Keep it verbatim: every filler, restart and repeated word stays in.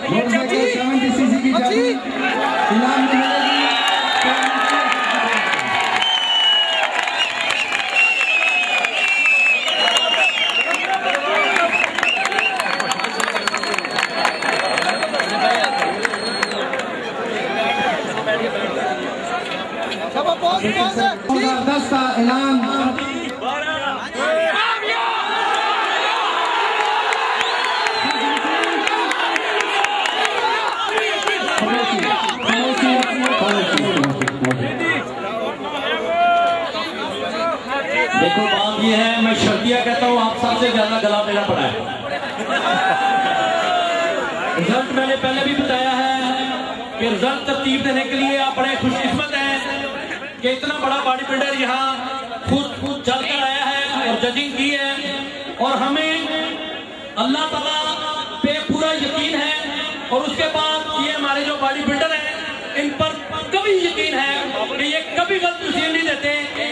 Motorcycle seventy CC की jersey इनाम में मिलेगी। जबरदस्त इनाम देखो, बात ये है, मैं शर्तिया कहता हूँ, आप सबसे ज्यादा गला मेरा पड़ा है। रिजल्ट मैंने पहले भी बताया है कि रिजल्ट तरतीब देने के लिए आप बड़े खुशकिस्मत हैं कि इतना बड़ा बॉडी बिल्डर यहाँ खुद खुद चल कर आया है और जजिंग की है, और हमें अल्लाह ताला पे पूरा यकीन है, और उसके बाद ये हमारे जो बॉडी बिल्डर हैं इन पर कभी यकीन है कि ये कभी गलत नसीहत नहीं देते।